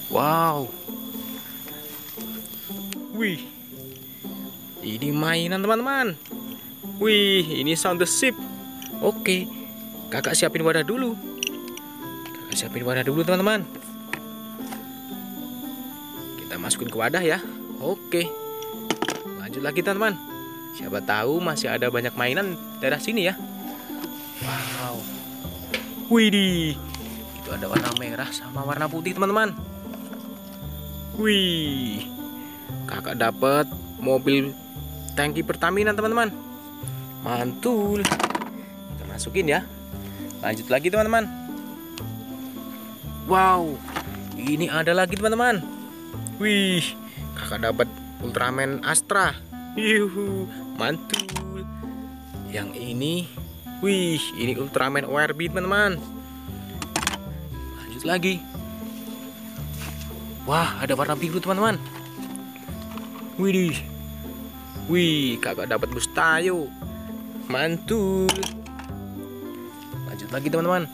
Wow. Wih, ini mainan teman-teman. Wih, ini sound the ship. Oke, kakak siapin wadah dulu. Kakak siapin wadah dulu teman-teman. Kita masukin ke wadah ya. Oke, lanjut lagi teman-teman. Siapa tahu masih ada banyak mainan daerah sini ya. Wow. Widih, itu ada warna merah sama warna putih teman-teman. Wih, kakak dapat mobil tangki Pertamina teman-teman. Mantul. Kita masukin ya. Lanjut lagi teman-teman. Wow, ini ada lagi teman-teman. Wih, kakak dapat Ultraman Astra. Yuhu, mantul. Yang ini, wih, ini Ultraman ORB teman-teman. Lanjut lagi. Wah, ada warna biru teman-teman. Wih, wih, kakak dapat Bustayo. Mantul. Lanjut lagi teman-teman.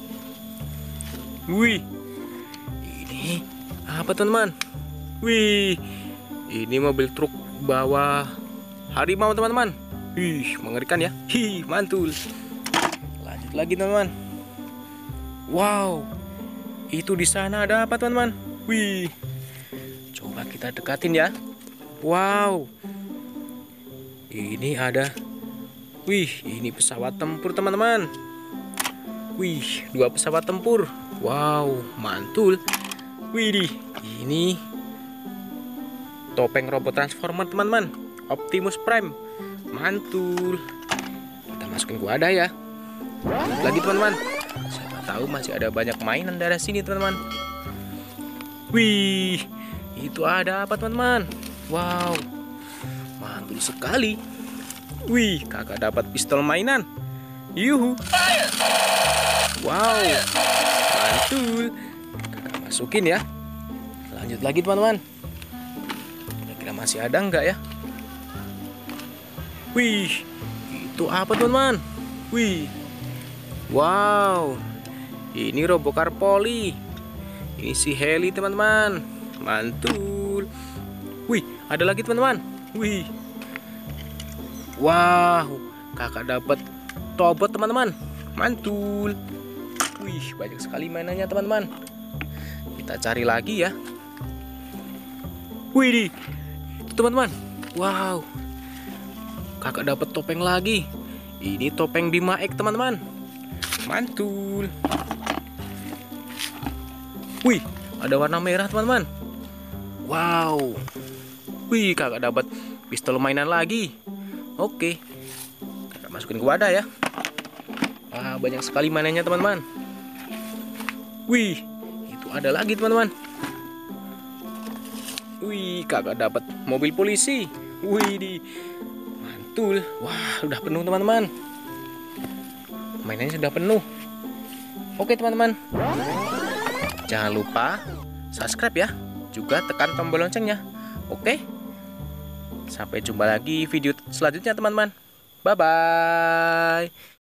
Wih, ini apa teman-teman? Wih, ini mobil truk bawa harimau teman-teman. Wih, mengerikan ya. Hi, mantul. Lanjut lagi teman-teman. Wow, itu di sana ada apa teman-teman? Wih, coba kita dekatin ya. Wow, ini ada. Wih, ini pesawat tempur teman-teman. Wih, 2 pesawat tempur. Wow, mantul. Wih, ini topeng robot transformer teman-teman. Optimus Prime. Mantul. Kita masukin ke wadah ya. Lanjut lagi teman-teman. Siapa tahu masih ada banyak mainan dari sini teman-teman. Wih, itu ada apa teman-teman? Wow, mantul sekali. Wih, kakak dapat pistol mainan. Yuhu. Wow, mantul. Kakak masukin ya. Lanjut lagi teman-teman. Kira-kira masih ada nggak ya? Wih, itu apa teman-teman? Wih, wow, ini Robocar Poli. Ini si Heli teman-teman. Mantul. Wih, ada lagi teman-teman. Wih. Wow, kakak dapat Tobot teman-teman. Mantul. Wih, banyak sekali mainannya teman-teman. Kita cari lagi ya. Wih, teman-teman. Wow. Kakak dapat topeng lagi. Ini topeng Bima X teman-teman. Mantul. Wih, ada warna merah teman-teman. Wow. Wih, kakak dapat pistol mainan lagi. Oke, kakak masukin ke wadah ya. Wah, banyak sekali mainannya teman-teman. Wih, itu ada lagi teman-teman. Wih, kakak dapat mobil polisi. Wih, mantul. Wah, udah penuh teman-teman. Mainannya sudah penuh. Oke teman-teman, jangan lupa subscribe ya. Juga tekan tombol loncengnya. Oke. Sampai jumpa lagi video selanjutnya teman-teman. Bye bye.